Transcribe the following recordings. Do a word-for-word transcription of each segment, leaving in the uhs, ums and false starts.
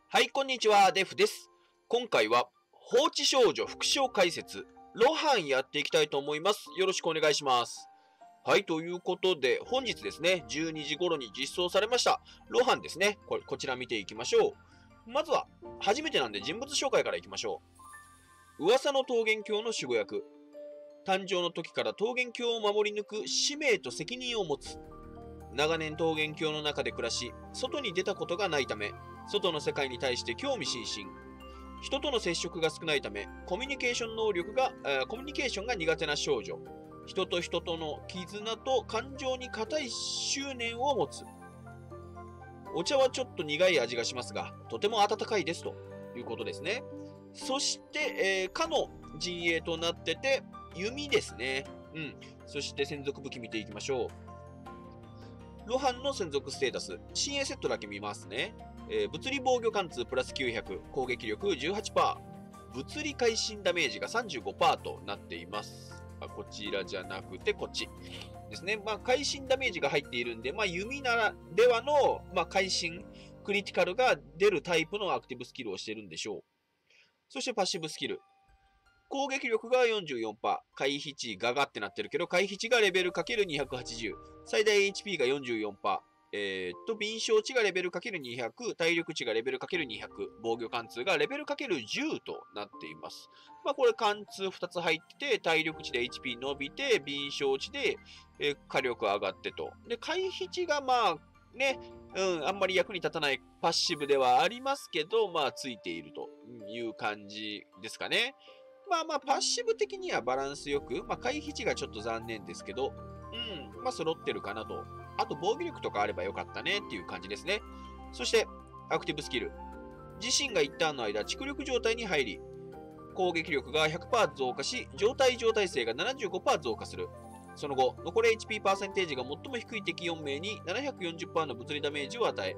はい、こんにちは、デフです。今回は、放置少女副賞解説、ロハンやっていきたいと思います。よろしくお願いします。はい、ということで、本日ですね、じゅうにじ頃に実装されました、ロハンですね。これ、こちら見ていきましょう。まずは、初めてなんで人物紹介からいきましょう。噂の桃源郷の守護役。誕生の時から桃源郷を守り抜く使命と責任を持つ。長年桃源郷の中で暮らし、外に出たことがないため、外の世界に対して興味津々。人との接触が少ないため、コミュニケーション能力が、えー、コミュニケーションが苦手な少女。人と人との絆と感情に固い執念を持つ。お茶はちょっと苦い味がしますが、とても温かいですということですね。そして、えー、かの陣営となってて、弓ですね。うん。そして専属武器見ていきましょう。ロハンの専属ステータス。新鋭セットだけ見ますね。えー、物理防御貫通プラスきゅうひゃく、攻撃力 じゅうはちパーセント、物理会心ダメージが さんじゅうごパーセント となっています。あ、こちらじゃなくてこっちですね。まあ、会心ダメージが入っているんで、まあ、弓ならではの、まあ、会心、クリティカルが出るタイプのアクティブスキルをしているんでしょう。そしてパッシブスキル。攻撃力が よんじゅうよんパーセント、回避値ガガってなってるけど、回避値がレベル かけるにひゃくはちじゅう、最大 エイチピー が よんじゅうよんパーセント、えー、っと、敏捷値がレベル かけるにひゃく、体力値がレベル かけるにひゃく、防御貫通がレベル かけるじゅう となっています。まあ、これ貫通ふたつ入ってて、体力値で エイチピー 伸びて、敏捷値で、えー、火力上がってと。で、回避値がまあ、ね、うん、あんまり役に立たないパッシブではありますけど、まあ、ついているという感じですかね。まあまあ、パッシブ的にはバランスよく、まあ、回避値がちょっと残念ですけど、うん、まあ、揃ってるかなと。あと、防御力とかあればよかったねっていう感じですね。そして、アクティブスキル。自身が一旦の間、蓄力状態に入り、攻撃力が ひゃくパーセント 増加し、状態状態性が ななじゅうごパーセント 増加する。その後、残り エイチピー パーセンテージが最も低い敵よん名に ななひゃくよんじゅっパーセント の物理ダメージを与え、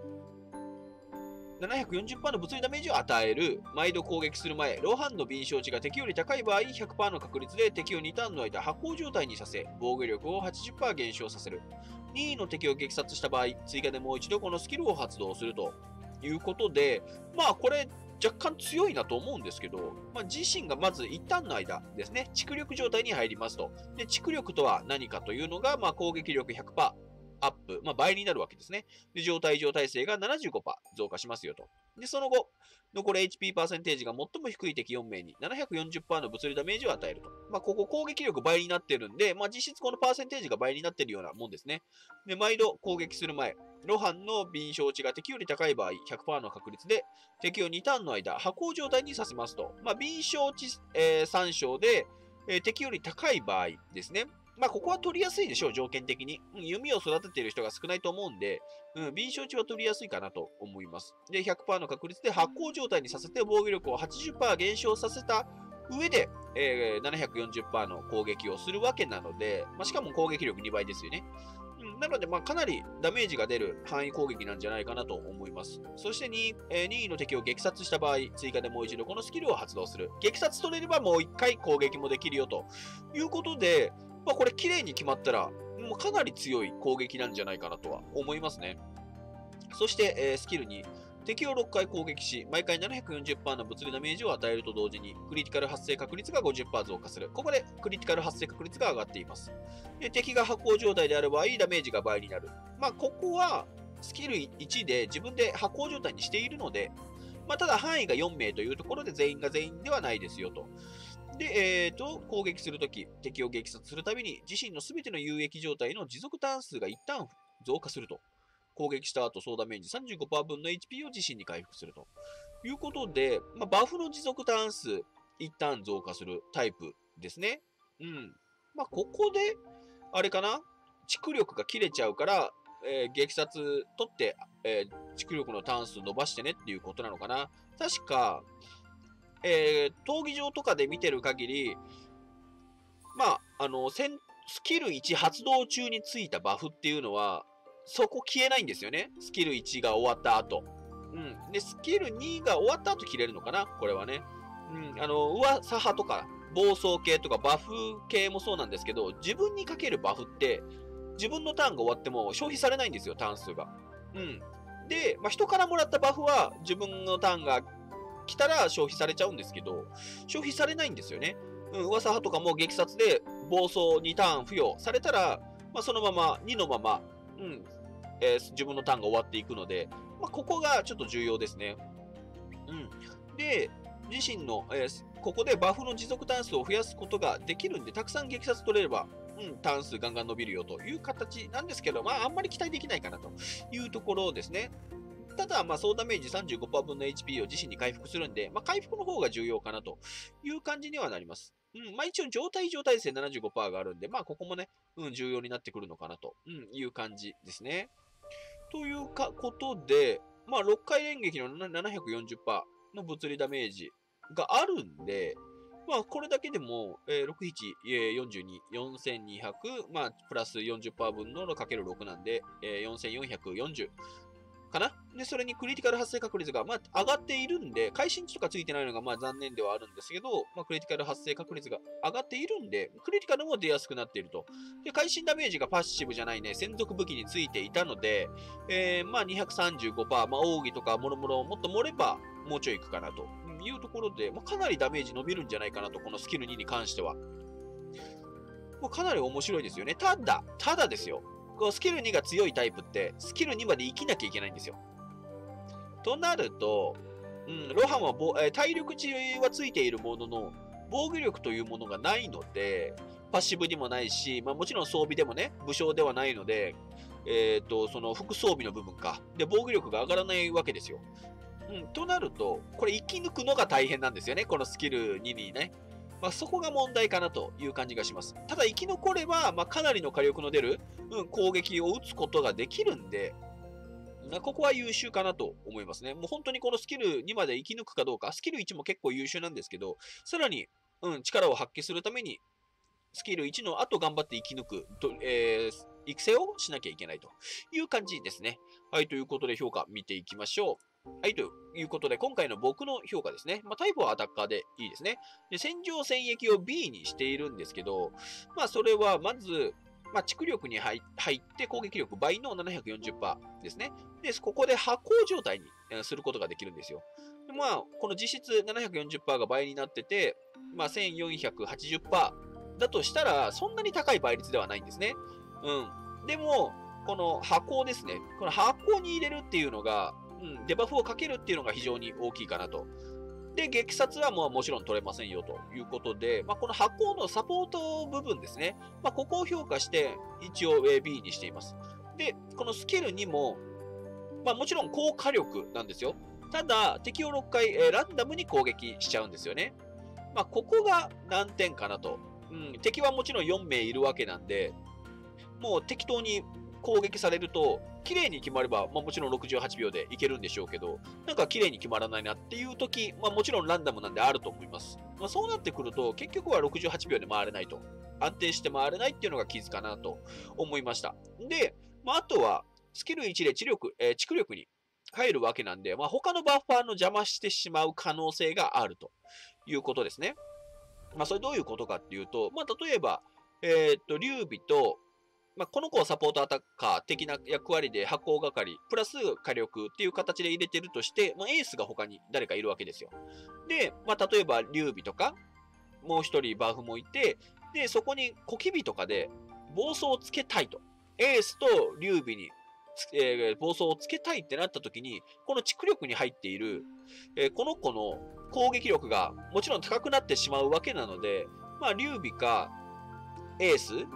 ななひゃくよんじゅっパーセント の物理ダメージを与える。毎度攻撃する前、ロハンの敏捷値が敵より高い場合、ひゃくパーセント の確率で敵をにターンの間、発光状態にさせ、防御力を はちじゅっパーセント 減少させる。にいの敵を撃殺した場合、追加でもう一度このスキルを発動するということで、まあこれ若干強いなと思うんですけど、まあ、自身がまず一旦の間ですね、蓄力状態に入りますと。で、蓄力とは何かというのが、まあ攻撃力 ひゃくパーセント。アップ、まあ、倍になるわけですね。で、状態状態性が ななじゅうごパーセント 増加しますよと。で、その後、残り エイチピー パーセンテージが最も低い敵よん名に ななひゃくよんじゅっパーセント の物理ダメージを与えると。まあ、ここ攻撃力倍になってるんで、まあ、実質このパーセンテージが倍になってるようなもんですね。で、毎度攻撃する前、ロハンの敏捷値が敵より高い場合、ひゃくパーセント の確率で敵をにターンの間、発光状態にさせますと。まあ、敏捷値、えー、さん章で、えー、敵より高い場合ですね。まあ、ここは取りやすいでしょう、条件的に。うん、弓を育てている人が少ないと思うんで、うん、敏捷値は取りやすいかなと思います。で、ひゃくパーセント の確率で発光状態にさせて防御力を はちじゅっパーセント 減少させた上で、えー、ななひゃくよんじゅっパーセント の攻撃をするわけなので、まあ、しかも攻撃力にばいですよね。うん、なので、まあ、かなりダメージが出る範囲攻撃なんじゃないかなと思います。そして 2, えー、にいの敵を撃殺した場合、追加でもう一度このスキルを発動する。撃殺取れればもういっかい攻撃もできるよということで、まあこれ綺麗に決まったら、もうかなり強い攻撃なんじゃないかなとは思いますね。そして、えー、スキルに、敵をろっかい攻撃し、毎回 ななひゃくよんじゅっパーセント の物理ダメージを与えると同時に、クリティカル発生確率が ごじゅっパーセント 増加する。ここでクリティカル発生確率が上がっています。で、敵が発光状態である場合、ダメージが倍になる。まあ、ここは、スキルいちで自分で発光状態にしているので、まあ、ただ範囲がよん名というところで全員が全員ではないですよと。で、えーと、攻撃するとき、敵を撃殺するたびに、自身のすべての有益状態の持続ターン数が一旦増加すると。攻撃した後、総ダメージ さんじゅうごパーセント 分の エイチピー を自身に回復すると。いうことで、まあ、バフの持続ターン数、一旦増加するタイプですね。うん。まあ、ここで、あれかな、蓄力が切れちゃうから、えー、撃殺取って、えー、蓄力のターン数伸ばしてねっていうことなのかな。確か、えー、闘技場とかで見てる限り、まあ、あの、スキルいち発動中についたバフっていうのは、そこ消えないんですよね。スキルいちが終わった後。うん。で、スキルにが終わった後切れるのかなこれはね。うん。あの、噂派とか、暴走系とかバフ系もそうなんですけど、自分にかけるバフって、自分のターンが終わっても消費されないんですよ、ターン数が。うん。 で、まあ、人からもらったバフは自分のターンが来たら消費されちゃうんですけど、消費されないんですよね。うん、噂派とかも激殺で暴走にターン付与されたら、まあ、そのままにのまま、うんえー、自分のターンが終わっていくので、まあ、ここがちょっと重要ですね。うん、で、自身の、えー、ここでバフの持続ターン数を増やすことができるんで、たくさん激殺取れれば、うん、ターン数ガンガン伸びるよという形なんですけど、まあ、あんまり期待できないかなというところですね。ただ、まあ、総ダメージ さんじゅうごパーセント 分の エイチピー を自身に回復するんで、まあ、回復の方が重要かなという感じにはなります。うん、まあ、一応、状態状態性 ななじゅうごパーセント があるんで、まあ、ここもね、うん、重要になってくるのかなと、うん、いう感じですね。というかことで、まあ、ろっかい連撃の ななひゃくよんじゅっパーセント の物理ダメージがあるんで、まあ、これだけでも、えー、ろく、なな、よんじゅうに、よんせんにひゃく、まあ、プラス よんじゅっパーセント 分の かけるろく なんで、えー、よんせんよんひゃくよんじゅう。かなで、それにクリティカル発生確率が、まあ、上がっているんで、会心値とかついてないのが、まあ、残念ではあるんですけど、まあ、クリティカル発生確率が上がっているんで、クリティカルも出やすくなっていると。で、会心ダメージがパッシブじゃないね、専属武器についていたので、えー、まあ、にひゃくさんじゅうごパーセント、まあ、奥義とかもろもろもっと盛れば、もうちょいいくかなというところで、まあ、かなりダメージ伸びるんじゃないかなと、このスキルにに関しては。もうかなり面白いですよね。ただ、ただですよ。こうスキルにが強いタイプって、スキルにまで生きなきゃいけないんですよ。となると、うん、ロハンは、えー、体力値はついているものの、防御力というものがないので、パッシブにもないし、まあ、もちろん装備でもね、武将ではないので、えーと、その副装備の部分か。で、防御力が上がらないわけですよ。うん、となると、これ生き抜くのが大変なんですよね、このスキルににね。まあ、そこが問題かなという感じがします。ただ生き残れば、まあ、かなりの火力の出る、うん、攻撃を打つことができるんで、ここは優秀かなと思いますね。もう本当にこのスキルにまで生き抜くかどうか、スキルいちも結構優秀なんですけど、さらに、うん、力を発揮するために、スキルいちの後頑張って生き抜くと、えー、育成をしなきゃいけないという感じですね。はい、ということで評価見ていきましょう。はい、ということで、今回の僕の評価ですね。まあ、タイプはアタッカーでいいですね。で、戦場戦役を ビー にしているんですけど、まあ、それはまず、まあ、蓄力に入って攻撃力倍の ななひゃくよんじゅっパーセント ですね。で、ここで発行状態にすることができるんですよ。でまあ、この実質 ななひゃくよんじゅっパーセント が倍になってて、まあ、せんよんひゃくはちじゅっパーセント だとしたら、そんなに高い倍率ではないんですね。うん。でも、この箱ですね。この箱に入れるっていうのが、うん、デバフをかけるっていうのが非常に大きいかなと。で、激殺はもうもちろん取れませんよということで、まあ、この箱のサポート部分ですね。まあ、ここを評価して、一応 ビー にしています。で、このスキルにも、まあ、もちろん高火力なんですよ。ただ、敵をろっかい、えー、ランダムに攻撃しちゃうんですよね。まあ、ここが難点かなと。うん、敵はもちろんよんめいいるわけなんで、もう適当に攻撃されると、綺麗に決まれば、まあ、もちろんろくじゅうはちびょうでいけるんでしょうけど、なんか綺麗に決まらないなっていう時、まあ、もちろんランダムなんであると思います。まあ、そうなってくると、結局はろくじゅうはちびょうで回れないと。安定して回れないっていうのが傷かなと思いました。で、まあ、あとは、スキルいちで知力、えー、蓄力に入るわけなんで、まあ、他のバッファーの邪魔してしまう可能性があるということですね。まあ、それどういうことかっていうと、まあ、例えば、えー、っと、劉備と、まあ、この子をサポートアタッカー的な役割で発行係、プラス火力っていう形で入れてるとして、まあ、エースが他に誰かいるわけですよ。で、まあ、例えば劉備とか、もう一人バフもいて、で、そこに小気味とかで暴走をつけたいと。エースと劉備に、えー、暴走をつけたいってなった時に、この蓄力に入っている、えー、この子の攻撃力がもちろん高くなってしまうわけなので、まあ、劉備かエース、うん、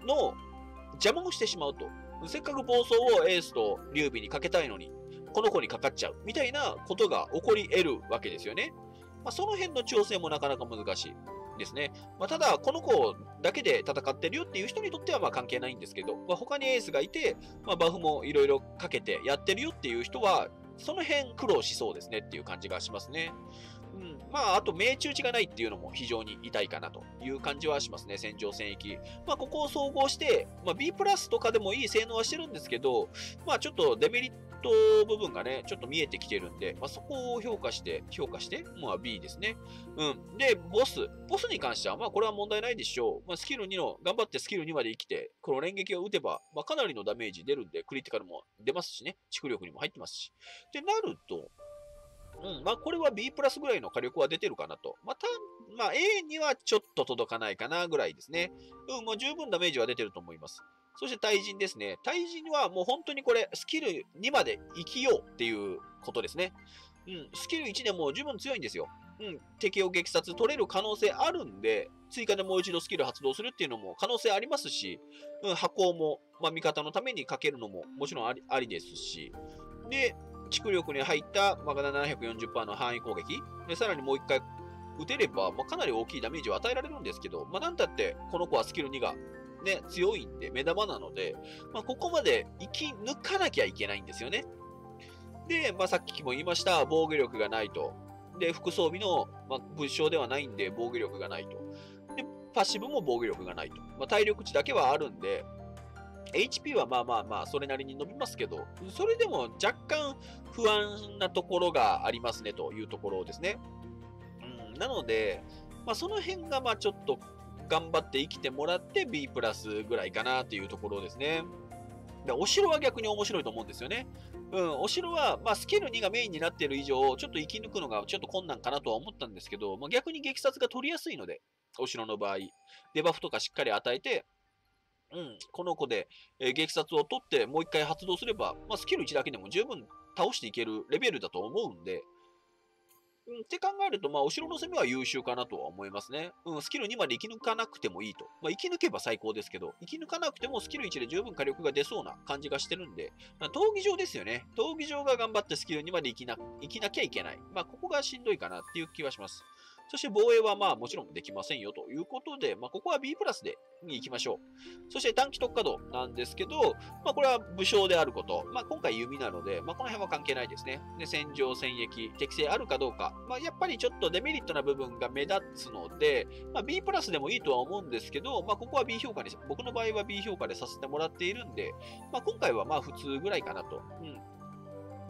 の邪魔をしてしまうと。せっかく暴走をエースと劉備にかけたいのに、この子にかかっちゃうみたいなことが起こり得るわけですよね。まあ、その辺の調整もなかなか難しいですね。まあ、ただ、この子だけで戦ってるよっていう人にとってはまあ関係ないんですけど、まあ、他にエースがいて、まあ、バフもいろいろかけてやってるよっていう人は、その辺苦労しそうですねっていう感じがしますね。うん、まあ、あと命中値がないっていうのも非常に痛いかなという感じはしますね、戦場戦役。まあ、ここを総合して、まあ、B プラスとかでもいい性能はしてるんですけど、まあ、ちょっとデメリット部分がね、ちょっと見えてきてるんで、まあ、そこを評価して、評価して、まあ ビー ですね。うん。で、ボス。ボスに関しては、まあこれは問題ないでしょう。まあスキルにの、頑張ってスキルにまで生きて、この連撃を打てば、まあかなりのダメージ出るんで、クリティカルも出ますしね、蓄力にも入ってますし。ってなると、うん、まあこれは ビー プラスぐらいの火力は出てるかなと。また、まあ エー にはちょっと届かないかなぐらいですね。うん、もう十分ダメージは出てると思います。そして対人ですね。対人はもう本当にこれ、スキルにまで生きようっていうことですね。うん、スキルいちでも十分強いんですよ。うん、敵を撃殺取れる可能性あるんで、追加でもう一度スキル発動するっていうのも可能性ありますし、うん、波行も、まあ、味方のためにかけるのももちろんありありですし、で、蓄力に入った、まあ、ななひゃくよんじゅっパーセント の範囲攻撃、でさらにもう一回撃てれば、まあ、かなり大きいダメージを与えられるんですけど、まあ、なんたってこの子はスキルにが、ね、強いんで、目玉なので、まあ、ここまで生き抜かなきゃいけないんですよね。で、まあ、さっきも言いました、防御力がないと。で、副装備の、まあ、物証ではないんで、防御力がないと。で、パッシブも防御力がないと。まあ、体力値だけはあるんで、エイチピー はまあまあまあ、それなりに伸びますけど、それでも若干不安なところがありますねというところですね。うん、なので、まあ、その辺がまあちょっと頑張って生きてもらって ビー プラスぐらいかなというところですね。でお城は逆に面白いと思うんですよね。うん、お城は、まあ、スキルにがメインになっている以上、ちょっと生き抜くのがちょっと困難かなとは思ったんですけど、まあ、逆に撃殺が取りやすいので、お城の場合、デバフとかしっかり与えて、うん、この子で、えー撃殺を取ってもう一回発動すれば、まあ、スキルいちだけでも十分倒していけるレベルだと思うんで、うん、って考えると、まあ、お城の攻めは優秀かなとは思いますね。うん、スキルにまで生き抜かなくてもいいと。まあ、生き抜けば最高ですけど、生き抜かなくてもスキルいちで十分火力が出そうな感じがしてるんで、まあ、闘技場ですよね。闘技場が頑張ってスキルにまで生きな生きなきゃいけない。まあ、ここがしんどいかなっていう気はします。そして防衛はまあもちろんできませんよということで、まあ、ここは ビー プラスでに行きましょう。そして短期特化度なんですけど、まあ、これは武将であること。まあ、今回弓なので、まあ、この辺は関係ないですね。で、戦場、戦役、適性あるかどうか。まあ、やっぱりちょっとデメリットな部分が目立つので、まあ、ビー プラスでもいいとは思うんですけど、まあ、ここは ビー 評価に、僕の場合は ビー 評価でさせてもらっているんで、まあ、今回はまあ普通ぐらいかなと。うん。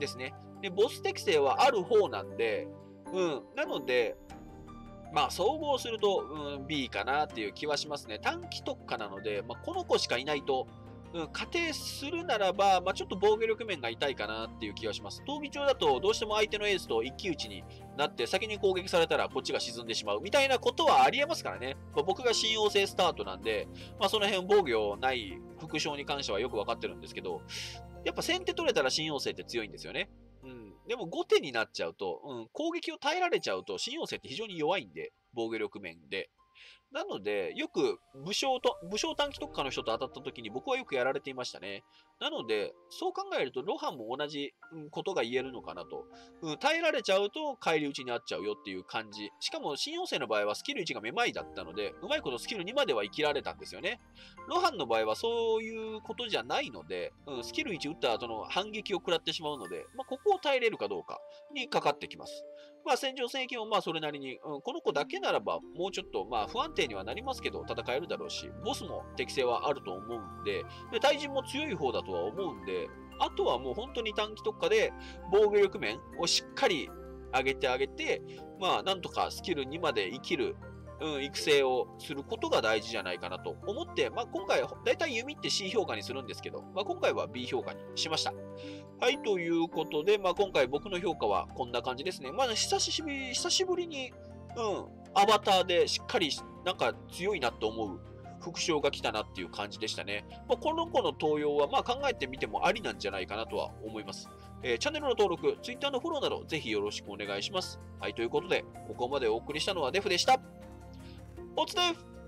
ですね。で、ボス適性はある方なんで、うん。なので、まあ、総合すると、うん、ビー かなっていう気はしますね。短期特化なので、まあ、この子しかいないと、うん、仮定するならば、まあ、ちょっと防御力面が痛いかなっていう気がします。闘技場だと、どうしても相手のエースと一騎打ちになって、先に攻撃されたらこっちが沈んでしまうみたいなことはありえますからね。まあ、僕が信用性スタートなんで、まあ、その辺防御ない副将に関してはよくわかってるんですけど、やっぱ先手取れたら信用性って強いんですよね。うん、でも後手になっちゃうと、うん、攻撃を耐えられちゃうと、信用性って非常に弱いんで、防御力面で。なので、よく武将と、武将短期特化の人と当たった時に僕はよくやられていましたね。なので、そう考えると、ロハンも同じことが言えるのかなと。うん、耐えられちゃうと返り討ちにあっちゃうよっていう感じ。しかも、新要請の場合はスキルいちがめまいだったので、うまいことスキルにまでは生きられたんですよね。ロハンの場合はそういうことじゃないので、うん、スキルいち打った後の反撃を食らってしまうので、まあ、ここを耐えれるかどうかにかかってきます。まあ、戦場戦役もまあそれなりに、うん、この子だけならばもうちょっとまあ不安定にはなりますけど戦えるだろうし、ボスも適性はあると思うんで、で対人も強い方だとは思うんで、あとはもう本当に短期特化で防御力面をしっかり上げてあげて、まあなんとかスキルにまで生きる、うん、育成をすることが大事じゃないかなと思って、まあ、今回、だいたい弓って C 評価にするんですけど、まあ、今回は ビー 評価にしました。はい、ということで、まあ、今回僕の評価はこんな感じですね。まあ、久しぶり、久しぶりに、うん、アバターでしっかり、なんか強いなと思う副将が来たなっていう感じでしたね。まあ、この子の登用は、まあ、考えてみてもありなんじゃないかなとは思います。えー、チャンネルの登録、Twitter のフォローなど、ぜひよろしくお願いします。はい、ということで、ここまでお送りしたのはデフでした。おつで